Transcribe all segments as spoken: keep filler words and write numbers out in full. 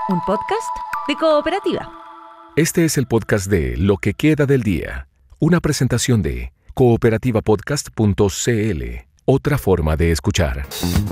un podcast de Cooperativa. Este es el podcast de Lo que queda del día, una presentación de cooperativa podcast punto c l, otra forma de escuchar.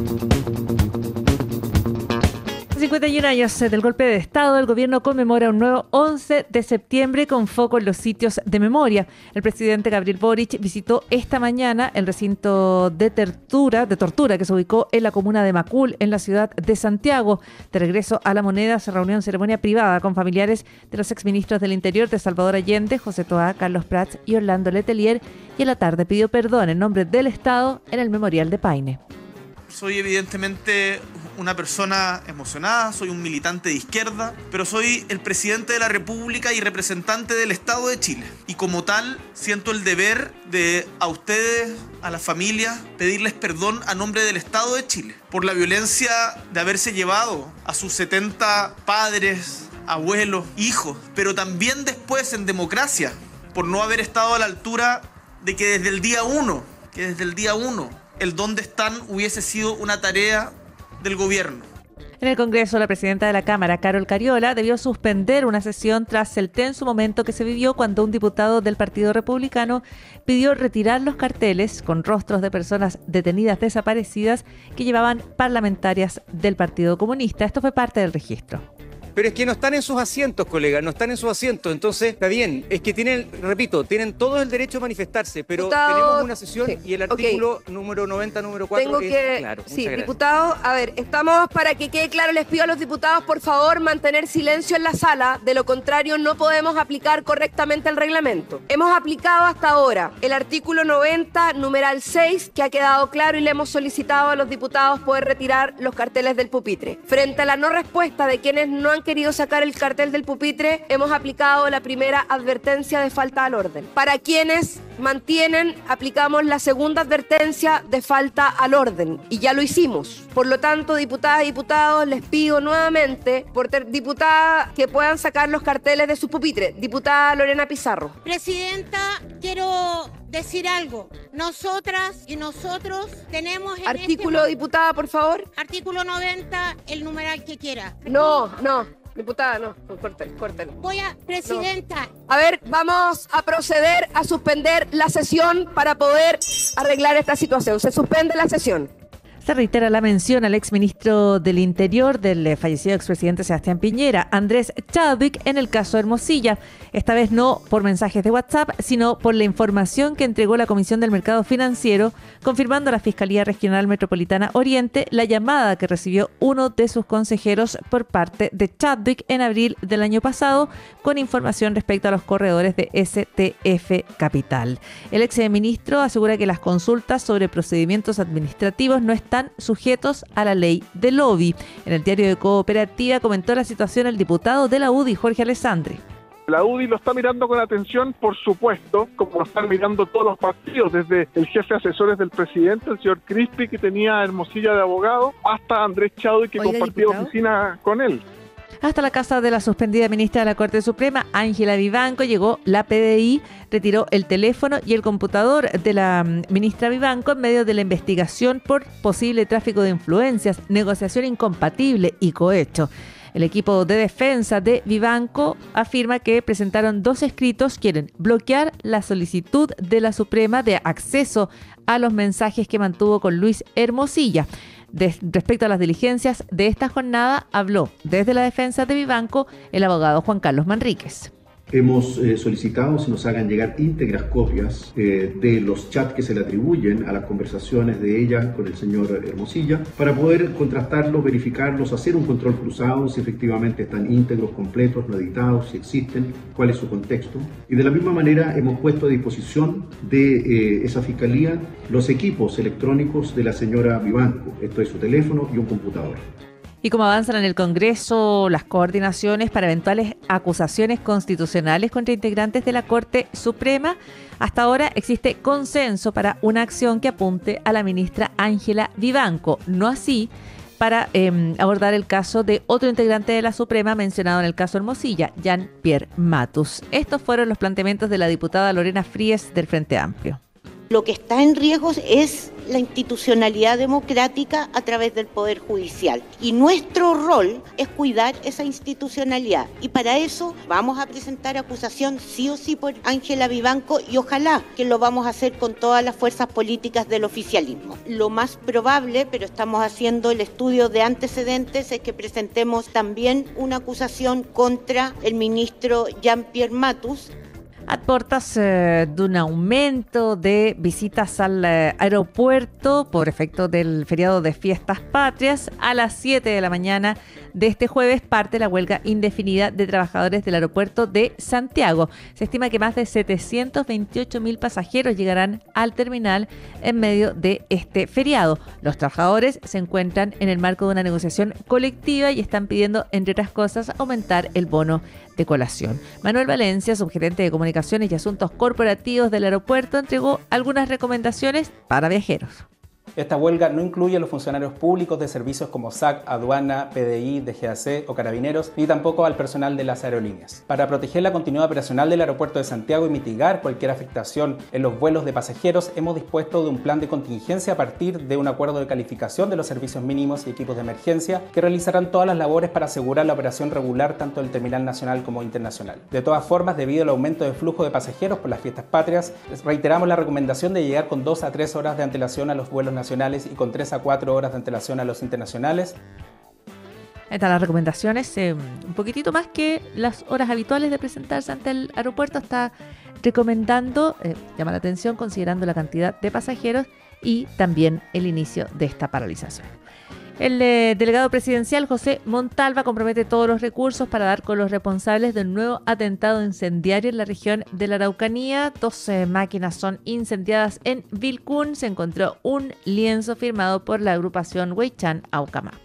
cincuenta y un años del golpe de Estado, el gobierno conmemora un nuevo once de septiembre con foco en los sitios de memoria. El presidente Gabriel Boric visitó esta mañana el recinto de tortura, de tortura que se ubicó en la comuna de Macul, en la ciudad de Santiago. De regreso a La Moneda se reunió en ceremonia privada con familiares de los exministros del Interior de Salvador Allende, José Toá, Carlos Prats y Orlando Letelier, y en la tarde pidió perdón en nombre del Estado en el Memorial de Paine. Soy evidentemente una persona emocionada, soy un militante de izquierda, pero soy el presidente de la República y representante del Estado de Chile. Y como tal, siento el deber de a ustedes, a las familias, pedirles perdón a nombre del Estado de Chile por la violencia de haberse llevado a sus setenta padres, abuelos, hijos, pero también después en democracia, por no haber estado a la altura de que desde el día uno, que desde el día uno, el dónde están hubiese sido una tarea del gobierno. En el Congreso, la presidenta de la Cámara, Carol Cariola, debió suspender una sesión tras el tenso momento que se vivió cuando un diputado del Partido Republicano pidió retirar los carteles con rostros de personas detenidas desaparecidas que llevaban parlamentarias del Partido Comunista. Esto fue parte del registro. Pero es que no están en sus asientos, colegas, no están en sus asientos. Entonces, está bien, es que tienen, repito, tienen todo el derecho a manifestarse, pero diputado, tenemos una sesión sí, y el artículo okay. número noventa, número cuatro, Tengo es que, claro. Sí, diputado, a ver, estamos, para que quede claro, les pido a los diputados, por favor, mantener silencio en la sala. De lo contrario, no podemos aplicar correctamente el reglamento. Hemos aplicado hasta ahora el artículo noventa, numeral seis, que ha quedado claro y le hemos solicitado a los diputados poder retirar los carteles del pupitre. Frente a la no respuesta de quienes no han querido sacar el cartel del pupitre, hemos aplicado la primera advertencia de falta al orden. Para quienes mantienen, aplicamos la segunda advertencia de falta al orden, y ya lo hicimos. Por lo tanto, diputadas y diputados, les pido nuevamente, por ter- diputada, que puedan sacar los carteles de su pupitre. Diputada Lorena Pizarro. Presidenta, quiero decir algo. Nosotras y nosotros tenemos... En Artículo, este... diputada, por favor. Artículo noventa, el numeral que quiera. No, no. Diputada, no, córtelo, córtelo. Voy a, presidenta. No. A ver, vamos a proceder a suspender la sesión para poder arreglar esta situación. Se suspende la sesión. Se reitera la mención al exministro del Interior del fallecido expresidente Sebastián Piñera, Andrés Chadwick, en el caso Hermosilla. Esta vez no por mensajes de WhatsApp, sino por la información que entregó la Comisión del Mercado Financiero, confirmando a la Fiscalía Regional Metropolitana Oriente la llamada que recibió uno de sus consejeros por parte de Chadwick en abril del año pasado, con información respecto a los corredores de S T F Capital. El exministro asegura que las consultas sobre procedimientos administrativos no están sujetos a la ley de lobby. En el diario de Cooperativa comentó la situación el diputado de la U D I, Jorge Alessandri. La U D I lo está mirando con atención, por supuesto, como lo están mirando todos los partidos, desde el jefe de asesores del presidente, el señor Crispi, que tenía Hermosilla de abogado, hasta Andrés Chadwick, que Oiga, compartía diputado. oficina con él. Hasta la casa de la suspendida ministra de la Corte Suprema, Ángela Vivanco, llegó la P D I, retiró el teléfono y el computador de la ministra Vivanco en medio de la investigación por posible tráfico de influencias, negociación incompatible y cohecho. El equipo de defensa de Vivanco afirma que presentaron dos escritos, quieren bloquear la solicitud de la Suprema de acceso a los mensajes que mantuvo con Luis Hermosilla. De, respecto a las diligencias de esta jornada, habló desde la defensa de Vivanco el abogado Juan Carlos Manríquez. Hemos eh, solicitado se nos hagan llegar íntegras copias eh, de los chats que se le atribuyen a las conversaciones de ella con el señor Hermosilla para poder contrastarlos, verificarlos, hacer un control cruzado si efectivamente están íntegros, completos, no editados, si existen, cuál es su contexto. Y de la misma manera hemos puesto a disposición de eh, esa fiscalía los equipos electrónicos de la señora Vivanco, esto es su teléfono y un computador. Y cómo avanzan en el Congreso las coordinaciones para eventuales acusaciones constitucionales contra integrantes de la Corte Suprema. Hasta ahora existe consenso para una acción que apunte a la ministra Ángela Vivanco, no así para eh, abordar el caso de otro integrante de la Suprema mencionado en el caso Hermosilla, Jean-Pierre Matus. Estos fueron los planteamientos de la diputada Lorena Fries del Frente Amplio. Lo que está en riesgo es la institucionalidad democrática a través del Poder Judicial. Y nuestro rol es cuidar esa institucionalidad. Y para eso vamos a presentar acusación sí o sí por Ángela Vivanco y ojalá que lo vamos a hacer con todas las fuerzas políticas del oficialismo. Lo más probable, pero estamos haciendo el estudio de antecedentes, es que presentemos también una acusación contra el ministro Jean-Pierre Matus. A portas eh, d'un aumento de visitas al eh, aeropuerto por efecto del feriado de Fiestas Patrias, a las siete de la mañana de este jueves parte la huelga indefinida de trabajadores del aeropuerto de Santiago. Se estima que más de setecientos veintiocho mil pasajeros llegarán al terminal en medio de este feriado. Los trabajadores se encuentran en el marco de una negociación colectiva y están pidiendo, entre otras cosas, aumentar el bono de colación. Manuel Valencia, subgerente de Comunicaciones y Asuntos Corporativos del aeropuerto, entregó algunas recomendaciones para viajeros. Esta huelga no incluye a los funcionarios públicos de servicios como S A C, Aduana, P D I, D G A C o Carabineros, ni tampoco al personal de las aerolíneas. Para proteger la continuidad operacional del aeropuerto de Santiago y mitigar cualquier afectación en los vuelos de pasajeros, hemos dispuesto de un plan de contingencia a partir de un acuerdo de calificación de los servicios mínimos y equipos de emergencia que realizarán todas las labores para asegurar la operación regular tanto del terminal nacional como internacional. De todas formas, debido al aumento de flujo de pasajeros por las fiestas patrias, reiteramos la recomendación de llegar con dos a tres horas de antelación a los vuelos nacionales y con tres a cuatro horas de antelación a los internacionales. Están las recomendaciones, eh, un poquitito más que las horas habituales de presentarse ante el aeropuerto. Está recomendando, eh, llama la atención considerando la cantidad de pasajeros y también el inicio de esta paralización. El eh, delegado presidencial José Montalva compromete todos los recursos para dar con los responsables del nuevo atentado incendiario en la región de la Araucanía. Dos eh, máquinas son incendiadas en Vilcún. Se encontró un lienzo firmado por la agrupación Huaychán Aucamapo.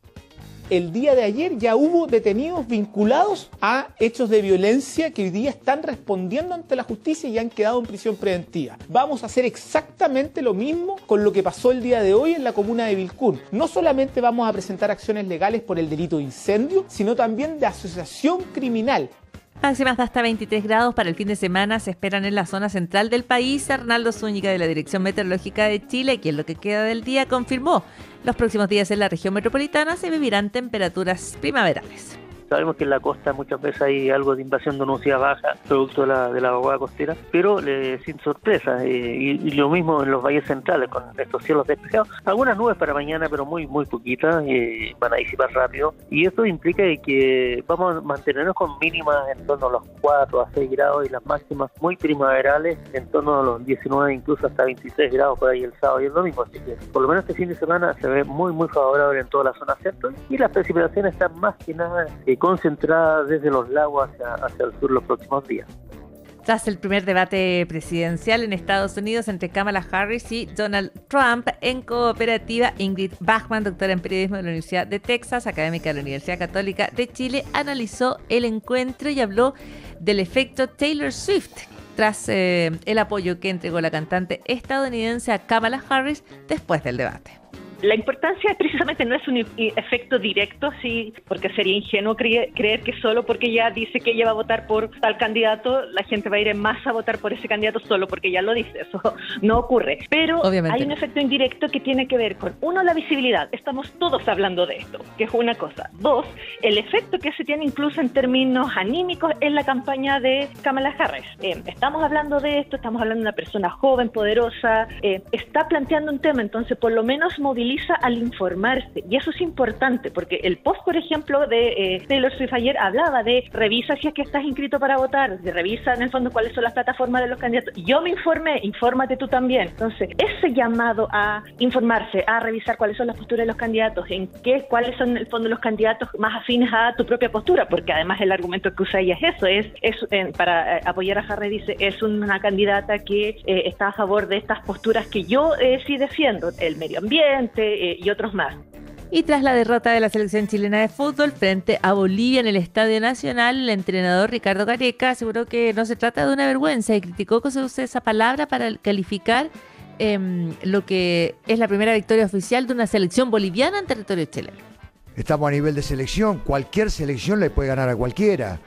El día de ayer ya hubo detenidos vinculados a hechos de violencia que hoy día están respondiendo ante la justicia y han quedado en prisión preventiva. Vamos a hacer exactamente lo mismo con lo que pasó el día de hoy en la comuna de Vilcún. No solamente vamos a presentar acciones legales por el delito de incendio, sino también de asociación criminal. Máximas de hasta veintitrés grados para el fin de semana se esperan en la zona central del país. Arnaldo Zúñiga de la Dirección Meteorológica de Chile, quien lo que queda del día confirmó: los próximos días en la región metropolitana se vivirán temperaturas primaverales. Sabemos que en la costa muchas veces hay algo de invasión de nubosidad baja, producto de la, de la vaguada costera, pero eh, sin sorpresa. Eh, y, y lo mismo en los valles centrales, con estos cielos despejados. Algunas nubes para mañana, pero muy muy poquitas, eh, van a disipar rápido. Y esto implica que vamos a mantenernos con mínimas en torno a los cuatro a seis grados y las máximas muy primaverales en torno a los diecinueve, incluso hasta veintiséis grados por ahí el sábado y el domingo. Así que por lo menos este fin de semana se ve muy muy favorable en toda la zona centro y las precipitaciones están más que nada eh, concentrada desde los lagos hacia, hacia el sur los próximos días. Tras el primer debate presidencial en Estados Unidos entre Kamala Harris y Donald Trump, en cooperativa, Ingrid Bachmann, doctora en periodismo de la Universidad de Texas, académica de la Universidad Católica de Chile, analizó el encuentro y habló del efecto Taylor Swift tras eh, el apoyo que entregó la cantante estadounidense a Kamala Harris después del debate. La importancia precisamente no es un efecto directo, sí, porque sería ingenuo creer, creer que solo porque ella dice que ella va a votar por tal candidato, la gente va a ir en masa a votar por ese candidato solo porque ella lo dice. Eso no ocurre. Pero obviamente hay un efecto indirecto que tiene que ver con, uno, la visibilidad. Estamos todos hablando de esto, que es una cosa. Dos, el efecto que se tiene incluso en términos anímicos en la campaña de Kamala Harris. Eh, estamos hablando de esto, estamos hablando de una persona joven, poderosa, eh, está planteando un tema, entonces por lo menos moviliza al informarse, y eso es importante porque el post, por ejemplo, de eh, Taylor Swift ayer hablaba de revisa si es que estás inscrito para votar, de revisa en el fondo cuáles son las plataformas de los candidatos. Yo me informé, infórmate tú también. Entonces, ese llamado a informarse, a revisar cuáles son las posturas de los candidatos, en qué, cuáles son en el fondo los candidatos más afines a tu propia postura, porque además el argumento que usa ella es eso, es, es eh, para eh, apoyar a Harris, dice, es una candidata que eh, está a favor de estas posturas que yo eh, sí defiendo, el medio ambiente, Eh, y otros más. Y tras la derrota de la selección chilena de fútbol frente a Bolivia en el Estadio Nacional, el entrenador Ricardo Gareca aseguró que no se trata de una vergüenza y criticó que se use esa palabra para calificar eh, lo que es la primera victoria oficial de una selección boliviana en territorio chileno. Estamos a nivel de selección, cualquier selección le puede ganar a cualquiera.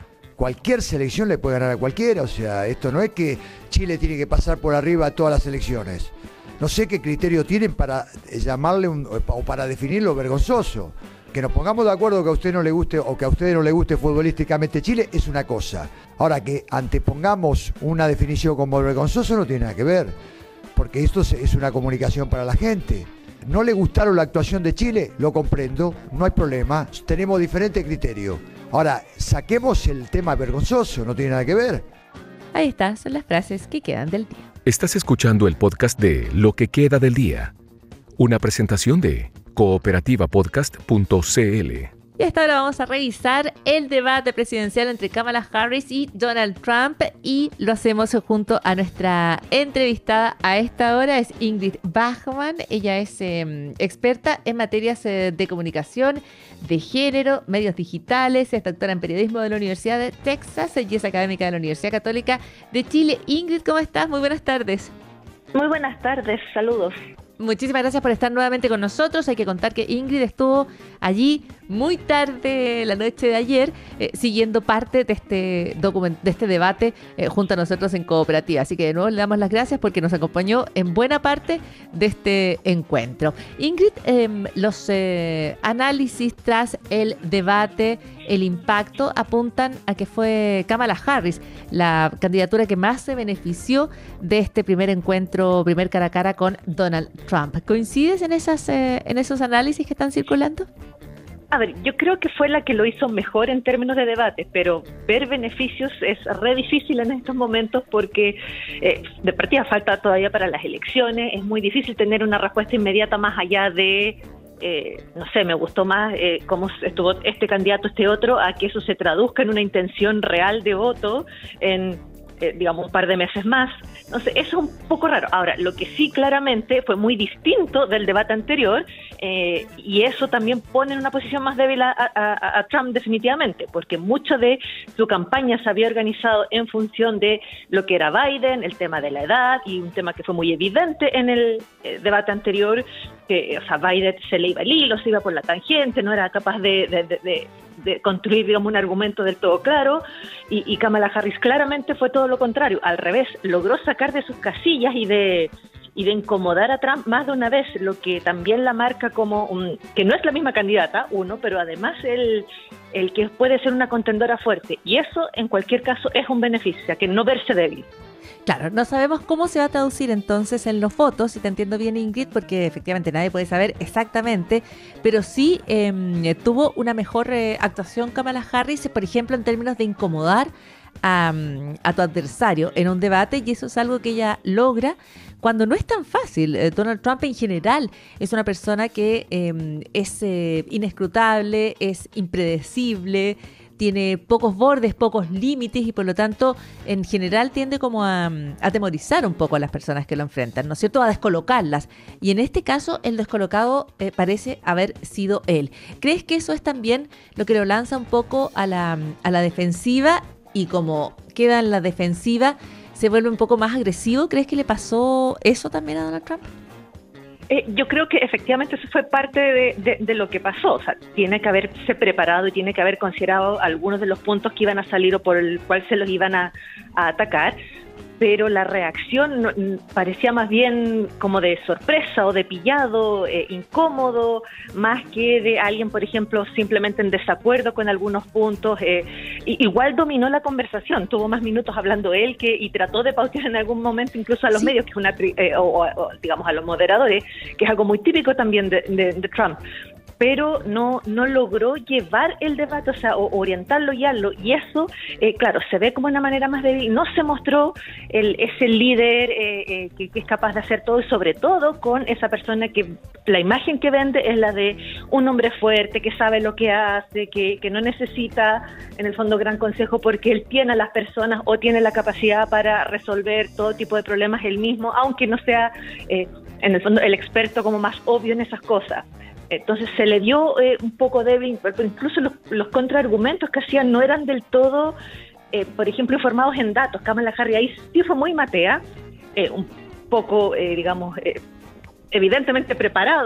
cualquier selección le puede ganar a cualquiera, o sea, esto no es que Chile tiene que pasar por arriba a todas las selecciones. No sé qué criterio tienen para llamarle un, o para definir lo vergonzoso. Que nos pongamos de acuerdo que a usted no le guste o que a usted no le guste futbolísticamente Chile es una cosa. Ahora, que antepongamos una definición como vergonzoso no tiene nada que ver, porque esto es una comunicación para la gente. ¿No le gustaron la actuación de Chile? Lo comprendo, no hay problema, tenemos diferentes criterios. Ahora, saquemos el tema vergonzoso, no tiene nada que ver. Ahí está, son las frases que quedan del día. Estás escuchando el podcast de Lo que queda del día, una presentación de cooperativa podcast punto c l. Y hasta ahora vamos a revisar el debate presidencial entre Kamala Harris y Donald Trump, y lo hacemos junto a nuestra entrevistada a esta hora, es Ingrid Bachmann. Ella es eh, experta en materias eh, de comunicación, de género, medios digitales, es doctora en periodismo de la Universidad de Texas y es académica de la Universidad Católica de Chile. Ingrid, ¿cómo estás? Muy buenas tardes. Muy buenas tardes, saludos. Muchísimas gracias por estar nuevamente con nosotros. Hay que contar que Ingrid estuvo allí muy tarde la noche de ayer eh, siguiendo parte de este document- de este debate eh, junto a nosotros en Cooperativa. Así que de nuevo le damos las gracias porque nos acompañó en buena parte de este encuentro. Ingrid, eh, los eh, análisis tras el debate, el impacto, apuntan a que fue Kamala Harris la candidatura que más se benefició de este primer encuentro, primer cara a cara con Donald Trump. ¿Coincides en, esas, eh, en esos análisis que están circulando? A ver, yo creo que fue la que lo hizo mejor en términos de debate, pero ver beneficios es re difícil en estos momentos porque eh, de partida falta todavía para las elecciones, es muy difícil tener una respuesta inmediata más allá de, eh, no sé, me gustó más eh, cómo estuvo este candidato, este otro, a que eso se traduzca en una intención real de voto en, eh, digamos, un par de meses más. Entonces, eso es un poco raro. Ahora, lo que sí claramente fue muy distinto del debate anterior, eh, y eso también pone en una posición más débil a, a, a Trump definitivamente, porque mucho de su campaña se había organizado en función de lo que era Biden, el tema de la edad, y un tema que fue muy evidente en el eh, debate anterior, que, o sea, Biden se le iba el hilo, se iba por la tangente, no era capaz de... de, de, de de construir, digamos, un argumento del todo claro, y, y Kamala Harris claramente fue todo lo contrario, al revés, logró sacar de sus casillas y de y de incomodar a Trump más de una vez, lo que también la marca como un, que no es la misma candidata, uno, pero además el, el que puede ser una contendora fuerte, y eso en cualquier caso es un beneficio, o sea, que no verse débil. Claro, no sabemos cómo se va a traducir entonces en los votos, si te entiendo bien, Ingrid, porque efectivamente nadie puede saber exactamente, pero sí eh, tuvo una mejor eh, actuación Kamala Harris, por ejemplo, en términos de incomodar a, a tu adversario en un debate, y eso es algo que ella logra cuando no es tan fácil. Eh, Donald Trump en general es una persona que eh, es eh, inescrutable, es impredecible, tiene pocos bordes, pocos límites y por lo tanto en general tiende como a, a atemorizar un poco a las personas que lo enfrentan, ¿no es cierto?, a descolocarlas, y en este caso el descolocado eh, parece haber sido él. ¿Crees que eso es también lo que lo lanza un poco a la, a la defensiva, y como queda en la defensiva se vuelve un poco más agresivo? ¿Crees que le pasó eso también a Donald Trump? Eh, yo creo que efectivamente eso fue parte de, de, de lo que pasó. O sea, tiene que haberse preparado y tiene que haber considerado algunos de los puntos que iban a salir o por el cual se los iban a, a atacar, pero la reacción no, parecía más bien como de sorpresa o de pillado, eh, incómodo, más que de alguien, por ejemplo, simplemente en desacuerdo con algunos puntos. Eh, igual dominó la conversación, tuvo más minutos hablando él que y trató de pautear en algún momento incluso a los sí. medios, que es una eh, o, o digamos a los moderadores, que es algo muy típico también de, de, de Trump. Pero no no logró llevar el debate, o sea, o orientarlo y guiarlo, y eso, eh, claro, se ve como una manera más débil. No se mostró el, ese líder eh, eh, que, que es capaz de hacer todo, y sobre todo con esa persona que la imagen que vende es la de un hombre fuerte, que sabe lo que hace, que, que no necesita, en el fondo, gran consejo, porque él tiene a las personas o tiene la capacidad para resolver todo tipo de problemas él mismo, aunque no sea, eh, en el fondo, el experto como más obvio en esas cosas. Entonces se le dio eh, un poco débil, pero incluso los, los contraargumentos que hacían no eran del todo, eh, por ejemplo, informados en datos. Kamala Harris ahí sí fue muy matea, eh, un poco, eh, digamos, eh, evidentemente preparado,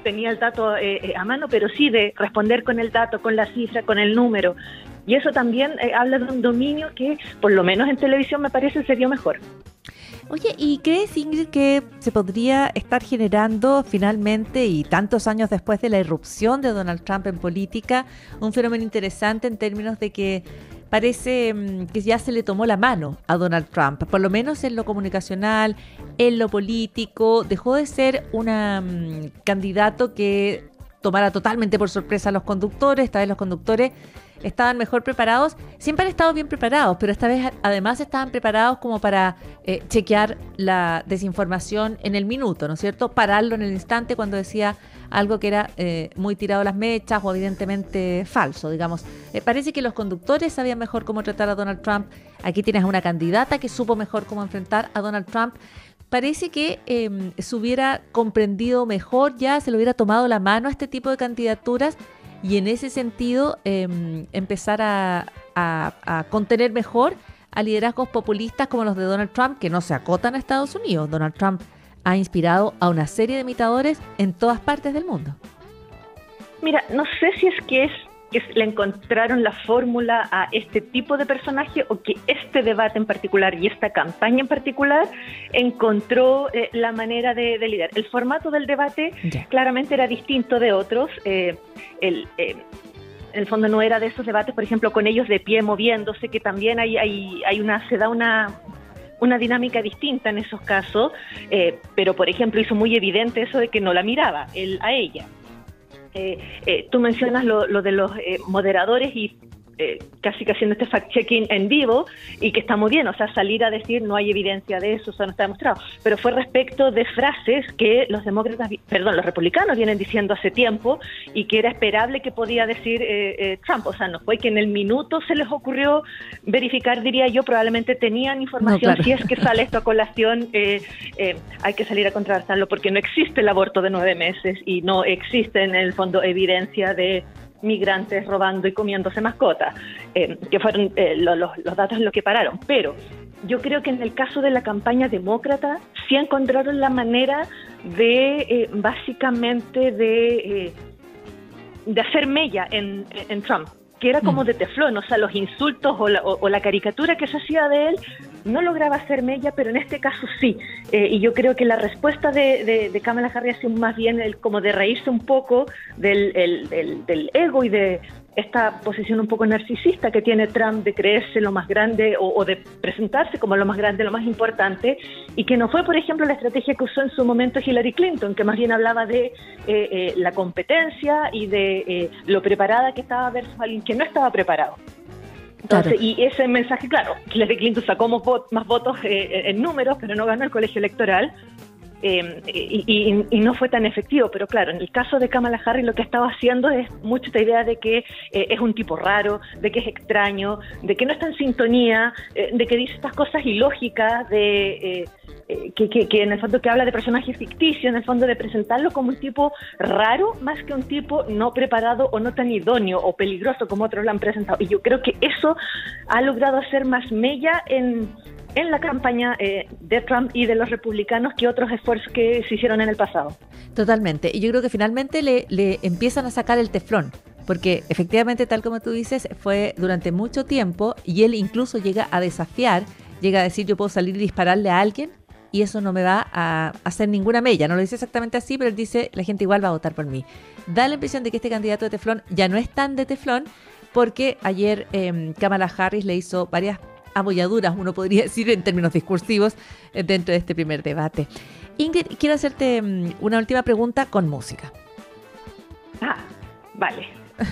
tenía el dato eh, eh, a mano, pero sí de responder con el dato, con la cifra, con el número. Y eso también eh, habla de un dominio que, por lo menos en televisión, me parece se dio mejor. Oye, ¿y crees, Ingrid, que se podría estar generando finalmente, y tantos años después de la irrupción de Donald Trump en política, un fenómeno interesante en términos de que parece mmm, que ya se le tomó la mano a Donald Trump, por lo menos en lo comunicacional, en lo político? Dejó de ser un um, candidato que tomara totalmente por sorpresa a los conductores. Esta vez los conductores estaban mejor preparados, siempre han estado bien preparados, pero esta vez además estaban preparados como para eh, chequear la desinformación en el minuto, ¿no es cierto? Pararlo en el instante cuando decía algo que era eh, muy tirado a las mechas o evidentemente falso, digamos. Eh, parece que los conductores sabían mejor cómo tratar a Donald Trump. Aquí tienes a una candidata que supo mejor cómo enfrentar a Donald Trump. Parece que eh, se hubiera comprendido mejor ya, se le hubiera tomado la mano a este tipo de candidaturas, y en ese sentido eh, empezar a, a, a contener mejor a liderazgos populistas como los de Donald Trump, que no se acotan a Estados Unidos. Donald Trump ha inspirado a una serie de imitadores en todas partes del mundo. Mira, no sé si es que es que le encontraron la fórmula a este tipo de personaje o que este debate en particular y esta campaña en particular encontró eh, la manera de, de liderar. El formato del debate yeah. claramente era distinto de otros. Eh, el, eh, en el fondo no era de esos debates, por ejemplo, con ellos de pie moviéndose, que también hay, hay, hay una, se da una... una dinámica distinta en esos casos, eh, pero por ejemplo hizo muy evidente eso de que no la miraba él a ella. Eh, eh, tú mencionas lo, lo de los eh, moderadores y eh, casi que haciendo este fact-checking en vivo, y que está muy bien, o sea, salir a decir no hay evidencia de eso, eso no está demostrado, pero fue respecto de frases que los demócratas, perdón, los republicanos vienen diciendo hace tiempo y que era esperable que podía decir eh, eh, Trump. O sea, no fue que en el minuto se les ocurrió verificar, diría yo, probablemente tenían información. No, claro. Si es que sale esto a colación, eh, eh, hay que salir a contrarrestarlo, porque no existe el aborto de nueve meses y no existe en el fondo evidencia de migrantes robando y comiéndose mascotas, eh, que fueron eh, lo, lo, los datos en los que pararon. Pero yo creo que en el caso de la campaña demócrata sí encontraron la manera de eh, básicamente de, eh, de hacer mella en, en Trump, que era como de teflón, o sea, los insultos o la, o, o la caricatura que se hacía de él no lograba hacer mella, pero en este caso sí. Eh, y yo creo que la respuesta de, de, de Kamala Harris ha sido más bien el, como de reírse un poco del, el, del, del ego y de esta posición un poco narcisista que tiene Trump de creerse lo más grande o, o de presentarse como lo más grande, lo más importante, y que no fue, por ejemplo, la estrategia que usó en su momento Hillary Clinton, que más bien hablaba de eh, eh, la competencia y de eh, lo preparada que estaba versus alguien que no estaba preparado. Entonces, claro. Y ese mensaje, claro, Hillary Clinton sacó más, vot- más votos eh, en números, pero no ganó el colegio electoral. Eh, y, y, y no fue tan efectivo, pero claro, en el caso de Kamala Harris lo que estaba haciendo es mucho esta idea de que eh, es un tipo raro, de que es extraño, de que no está en sintonía, eh, de que dice estas cosas ilógicas, de eh, eh, que, que, que en el fondo que habla de personajes ficticios, en el fondo de presentarlo como un tipo raro más que un tipo no preparado o no tan idóneo o peligroso como otros lo han presentado. Y yo creo que eso ha logrado hacer más mella en... en la campaña eh, de Trump y de los republicanos que otros esfuerzos que se hicieron en el pasado. Totalmente. Y yo creo que finalmente le, le empiezan a sacar el teflón, porque efectivamente, tal como tú dices, fue durante mucho tiempo, y él incluso llega a desafiar, llega a decir yo puedo salir y dispararle a alguien y eso no me va a hacer ninguna mella. No lo dice exactamente así, pero él dice la gente igual va a votar por mí. Da la impresión de que este candidato de teflón ya no es tan de teflón, porque ayer eh, Kamala Harris le hizo varias abolladuras, uno podría decir en términos discursivos, dentro de este primer debate. Ingrid, quiero hacerte una última pregunta con música. Ah, vale.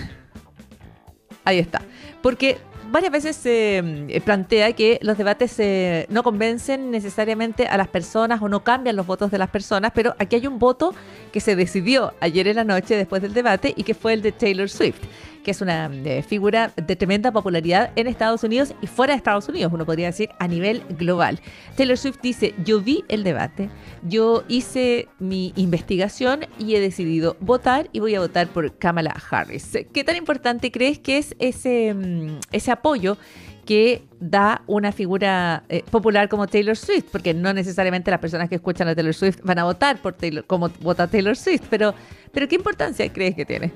Ahí está. Porque varias veces se eh, plantea que los debates eh, no convencen necesariamente a las personas o no cambian los votos de las personas, pero aquí hay un voto que se decidió ayer en la noche después del debate y que fue el de Taylor Swift, que es una eh, figura de tremenda popularidad en Estados Unidos y fuera de Estados Unidos, uno podría decir a nivel global. Taylor Swift dice, yo vi el debate, yo hice mi investigación y he decidido votar y voy a votar por Kamala Harris. ¿Qué tan importante crees que es ese, ese apoyo que da una figura eh, popular como Taylor Swift, porque no necesariamente las personas que escuchan a Taylor Swift van a votar por Taylor, como vota Taylor Swift, pero, pero ¿qué importancia crees que tiene?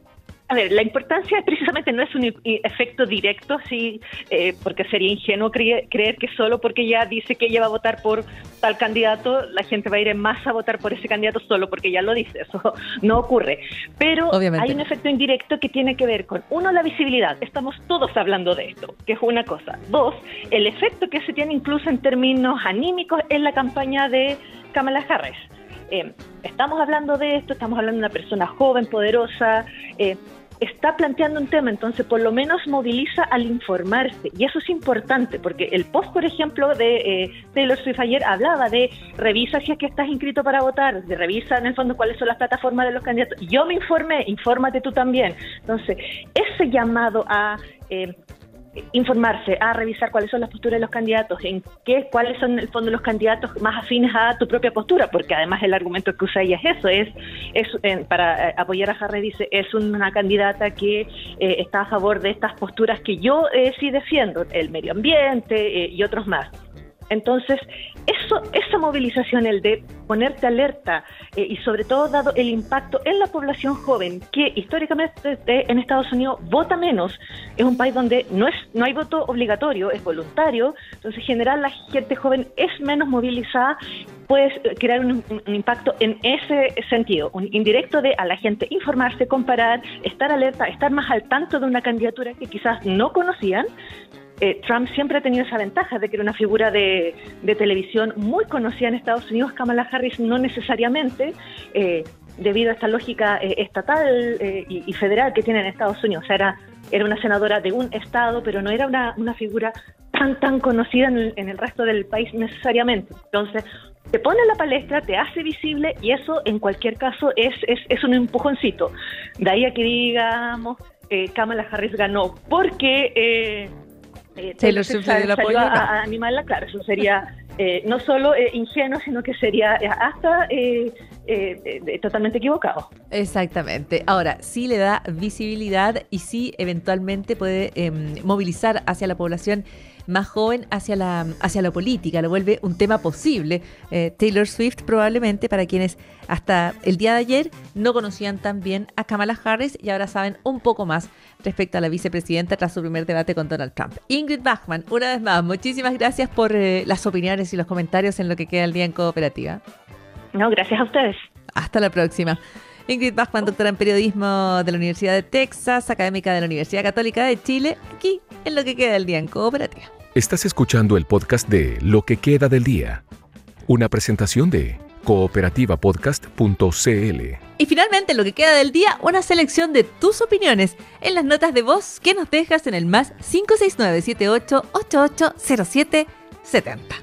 A ver, la importancia precisamente no es un efecto directo, sí, eh, porque sería ingenuo creer, creer que solo porque ella dice que ella va a votar por tal candidato, la gente va a ir en masa a votar por ese candidato solo porque ella lo dice. Eso no ocurre. Pero Obviamente. Hay un efecto indirecto que tiene que ver con, uno, la visibilidad. Estamos todos hablando de esto, que es una cosa. Dos, el efecto que se tiene incluso en términos anímicos en la campaña de Kamala Harris. Eh, estamos hablando de esto, estamos hablando de una persona joven, poderosa, eh, está planteando un tema, entonces por lo menos moviliza al informarse, y eso es importante, porque el post, por ejemplo, de eh, Taylor Swift ayer hablaba de revisa si es que estás inscrito para votar, de revisa en el fondo cuáles son las plataformas de los candidatos. Yo me informé, infórmate tú también. Entonces, ese llamado a eh, informarse, a revisar cuáles son las posturas de los candidatos, en qué, cuáles son en el fondo los candidatos más afines a tu propia postura, porque además el argumento que usa ella es eso, es, es eh, para apoyar a Harris, dice, es una candidata que eh, está a favor de estas posturas que yo eh, sí defiendo, el medio ambiente eh, y otros más. Entonces, eso, esa movilización, el de ponerte alerta eh, y sobre todo dado el impacto en la población joven, que históricamente en Estados Unidos vota menos, es un país donde no es no hay voto obligatorio, es voluntario, entonces en general la gente joven es menos movilizada, puedes crear un, un impacto en ese sentido, un indirecto de a la gente informarse, comparar, estar alerta, estar más al tanto de una candidatura que quizás no conocían. Eh, Trump siempre ha tenido esa ventaja de que era una figura de, de televisión muy conocida en Estados Unidos. Kamala Harris no necesariamente, eh, debido a esta lógica eh, estatal eh, y, y federal que tiene en Estados Unidos. O sea, era, era una senadora de un estado, pero no era una, una figura tan tan conocida en el, en el resto del país necesariamente. Entonces, te pone en la palestra, te hace visible, y eso en cualquier caso es, es, es un empujoncito. De ahí a que digamos, eh, Kamala Harris ganó porque... Eh, Eh, Taylor Swift salió a, a animarla, claro, eso sería eh, no solo eh, ingenuo, sino que sería eh, hasta eh, eh, eh, totalmente equivocado. Exactamente. Ahora, sí le da visibilidad y sí eventualmente puede eh, movilizar hacia la población más joven hacia la hacia la política, lo vuelve un tema posible. Eh, Taylor Swift probablemente para quienes hasta el día de ayer no conocían tan bien a Kamala Harris y ahora saben un poco más respecto a la vicepresidenta tras su primer debate con Donald Trump. Ingrid Bachmann, una vez más, muchísimas gracias por eh, las opiniones y los comentarios en lo que queda el día en Cooperativa. No, gracias a ustedes. Hasta la próxima. Ingrid Bachmann, doctora en periodismo de la Universidad de Texas, académica de la Universidad Católica de Chile, aquí en lo que queda del día en Cooperativa. Estás escuchando el podcast de Lo que queda del día, una presentación de cooperativa podcast punto c l. Y finalmente, en lo que queda del día, una selección de tus opiniones en las notas de voz que nos dejas en el más cinco seis nueve siete ocho ocho ocho cero siete siete cero.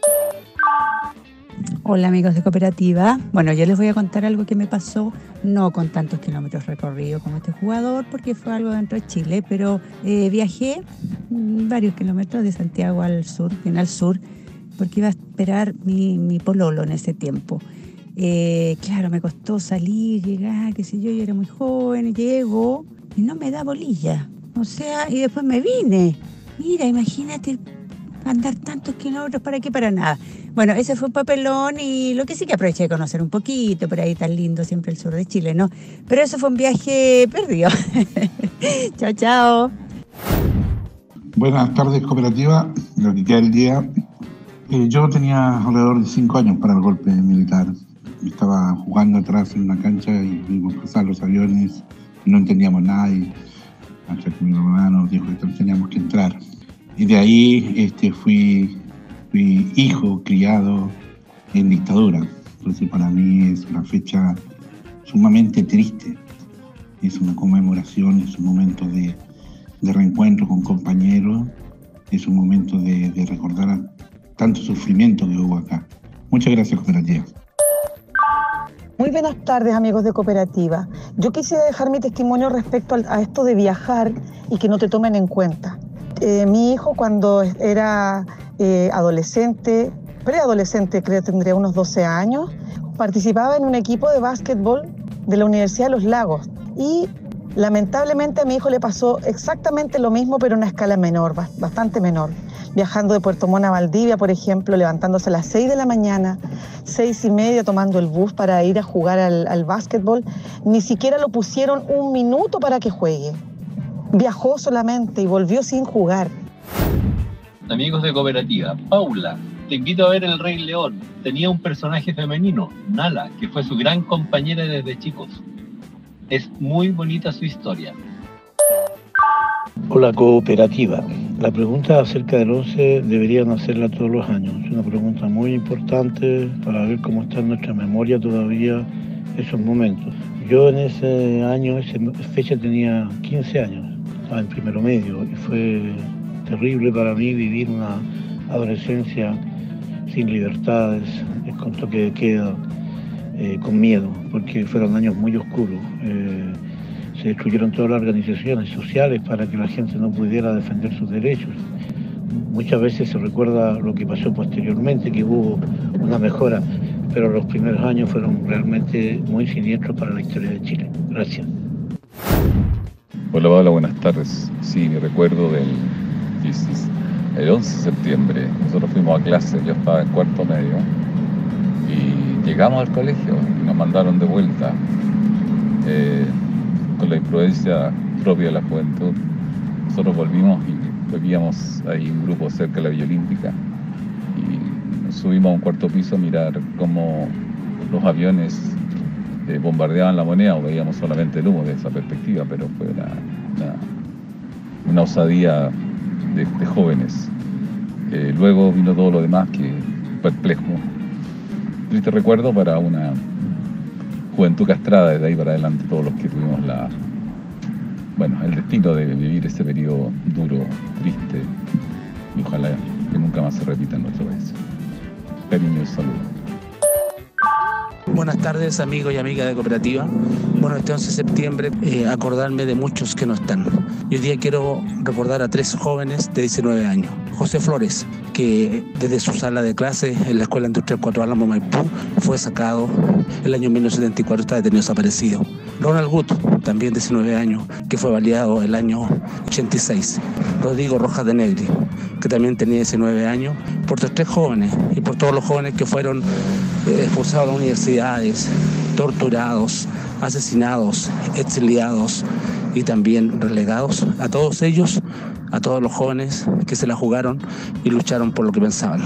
Hola amigos de Cooperativa. Bueno, yo les voy a contar algo que me pasó, no con tantos kilómetros recorridos como este jugador, porque fue algo dentro de Chile, pero eh, viajé varios kilómetros de Santiago al sur, bien al sur, porque iba a esperar mi, mi pololo en ese tiempo. Eh, claro, me costó salir, llegar, qué sé yo, yo era muy joven, llego y no me da bolilla. O sea, y después me vine. Mira, imagínate andar tantos kilómetros, ¿para qué? Para nada. Bueno, ese fue un papelón y lo que sí que aproveché de conocer un poquito, por ahí tan lindo siempre el sur de Chile, ¿no? Pero eso fue un viaje perdido. Chao, chao. Buenas tardes, Cooperativa. Lo que queda del día. Eh, yo tenía alrededor de cinco años para el golpe militar. Estaba jugando atrás en una cancha y vimos pasar los aviones y no entendíamos nada. Y hasta que mi mamá nos dijo que teníamos que entrar. Y de ahí este, fui, fui hijo criado en dictadura. Entonces para mí es una fecha sumamente triste. Es una conmemoración, es un momento de, de reencuentro con compañeros, es un momento de, de recordar tanto sufrimiento que hubo acá. Muchas gracias, Cooperativa. Muy buenas tardes, amigos de Cooperativa. Yo quisiera dejar mi testimonio respecto a esto de viajar y que no te tomen en cuenta. Eh, mi hijo cuando era eh, adolescente, preadolescente, creo que tendría unos doce años, participaba en un equipo de básquetbol de la Universidad de Los Lagos y Lamentablemente a mi hijo le pasó exactamente lo mismo, pero a una escala menor, bastante menor. Viajando de Puerto Montt a Valdivia, por ejemplo, levantándose a las seis de la mañana, seis y media, tomando el bus para ir a jugar al, al básquetbol. Ni siquiera lo pusieron un minuto para que juegue. Viajó solamente y volvió sin jugar. Amigos de Cooperativa, Paula, te invito a ver El Rey León. Tenía un personaje femenino, Nala, que fue su gran compañera desde chicos. Es muy bonita su historia. Hola, Cooperativa. La pregunta acerca del once deberían hacerla todos los años. Es una pregunta muy importante para ver cómo está en nuestra memoria todavía esos momentos. Yo en ese año, esa fecha tenía quince años, estaba en primero medio y fue terrible para mí vivir una adolescencia sin libertades, con toque de queda, eh, con miedo, porque fueron años muy oscuros. Eh, se destruyeron todas las organizaciones sociales para que la gente no pudiera defender sus derechos. Muchas veces se recuerda lo que pasó posteriormente, que hubo una mejora, pero los primeros años fueron realmente muy siniestros para la historia de Chile. Gracias. Hola, Paula, buenas tardes. Sí, mi recuerdo del el once de septiembre, nosotros fuimos a clase, yo estaba en cuarto medio, y llegamos al colegio y nos mandaron de vuelta. Eh, con la imprudencia propia de la juventud, nosotros volvimos y vivíamos ahí un grupo cerca de la Villa Olímpica y nos subimos a un cuarto piso a mirar cómo los aviones eh, bombardeaban La Moneda, o veíamos solamente el humo de esa perspectiva, pero fue una, una, una osadía de, de jóvenes. Eh, luego vino todo lo demás, que perplejo. Triste recuerdo para una juventud castrada. Desde ahí para adelante todos los que tuvimos la bueno el destino de vivir ese periodo duro, triste, y ojalá que nunca más se repita en nuestro país. Cariño y saludo. Buenas tardes, amigos y amigas de Cooperativa. Bueno, este once de septiembre eh, acordarme de muchos que no están. Y hoy día quiero recordar a tres jóvenes de diecinueve años. José Flores, que desde su sala de clase en la Escuela Industrial Cuatro Álamos Maipú fue sacado el año mil novecientos setenta y cuatro, está detenido desaparecido. Ronald Gut, también diecinueve años, que fue baleado el año ochenta y seis. Rodrigo Rojas de Negri, que también tenía diecinueve años, por estos tres jóvenes y por todos los jóvenes que fueron eh, expulsados de las universidades, torturados, asesinados, exiliados y también relegados. A todos ellos, a todos los jóvenes que se la jugaron y lucharon por lo que pensaban.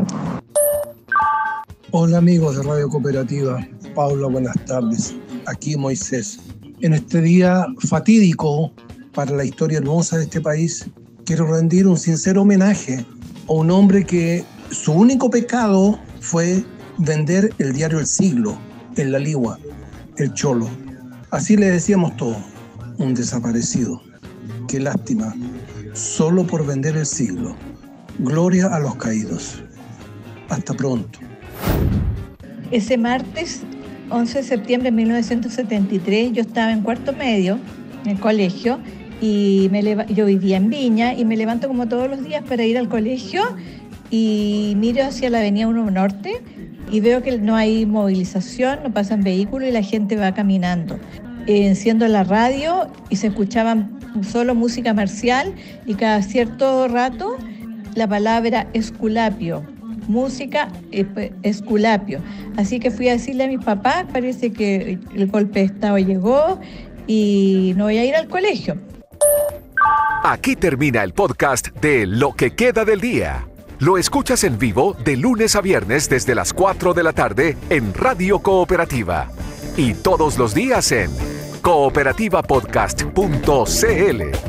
Hola amigos de Radio Cooperativa, Paula, buenas tardes. Aquí Moisés. En este día fatídico para la historia hermosa de este país, quiero rendir un sincero homenaje a un hombre que su único pecado fue vender el diario El Siglo en La Ligua, el Cholo. Así le decíamos todos, un desaparecido. Qué lástima, solo por vender El Siglo. Gloria a los caídos. Hasta pronto. Ese martes, once de septiembre de mil novecientos setenta y tres, yo estaba en cuarto medio, en el colegio, y me leva- yo vivía en Viña, y me levanto como todos los días para ir al colegio, y miro hacia la avenida uno Norte, y veo que no hay movilización, no pasan vehículos, y la gente va caminando. Eh, enciendo la radio, y se escuchaban solo música marcial, y cada cierto rato la palabra Esculapio. Música eh, Esculapio. Así que fui a decirle a mis papás, parece que el golpe de Estado llegó y no voy a ir al colegio. Aquí termina el podcast de Lo que queda del día. Lo escuchas en vivo de lunes a viernes desde las cuatro de la tarde en Radio Cooperativa. Y todos los días en cooperativa podcast punto c l.